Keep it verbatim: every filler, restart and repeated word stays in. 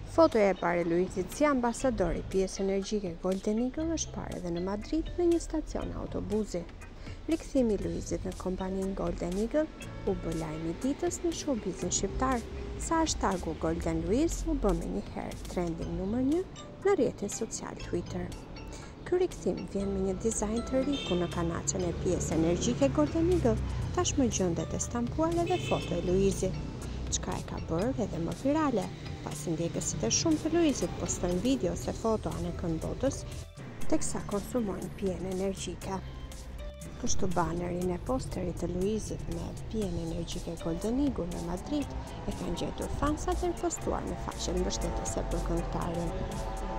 Fotoja e parë e Luizit si ambasador i pjesë energjike Golden Eagle është parë edhe në Madrid në një stacion autobusi. Rikthimi i Luizit në kompaninë Golden Eagle u bë lajmi i ditës në showbizin shqiptar, sa hashtagu Golden Luiz u bë menjëherë trending numër një në rrjetin social Twitter. Ky rikthim vjen me një dizajn të ri ku në kanaqen e pjesë energjike Golden Eagle tashmë gjendet e stampuar edhe foto e Luizit, çka e ka bërë edhe më virale, pasi ndjekësit e shumë të Luizit postojnë video ose foto anë këndbotës, teksa konsumojnë pijenë energjike. Kështu banerin e posterit të Luizit me pijenë energjike Golden Eagle në Madrid e kanë gjetur fansat e postuar në faqen mbështetëse për këngëtarin.